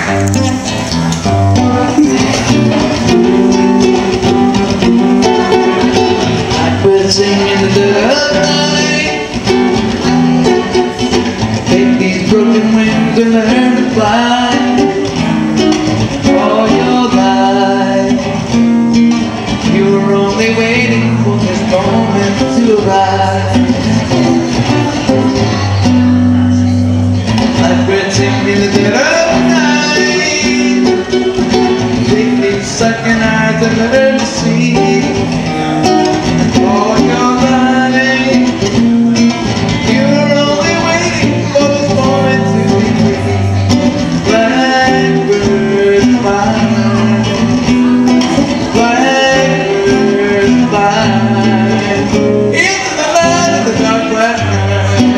Blackbird sing in the dead of night. Take these broken wings and learn to fly. All your life you were only waiting for this moment to arrive. Blackbird sing in the dead of night. Take these sunken eyes and learn to see. All your life you were only waiting for this moment to be free. Blackbird fly, blackbird fly into the light of the dark black night.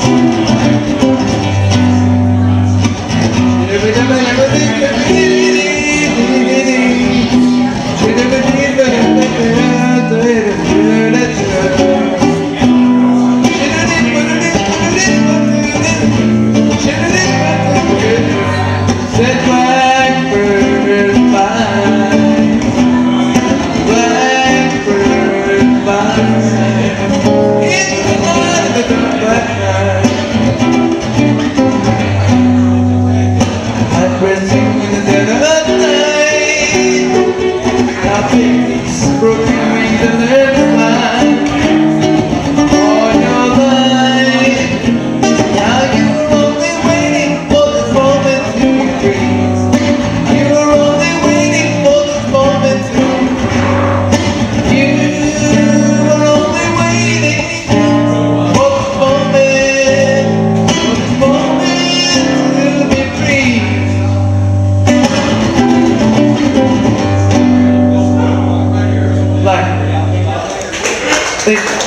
Said blackbird fly, blackbird fly into the light of the dark black night. Blackbird sing in the dead of night. Now take these broken wings and learn to fly. All your life now you were only waiting for this moment to be free. You were only waiting for this moment to be free. You were only waiting for this moment to be free. Black. Thank you.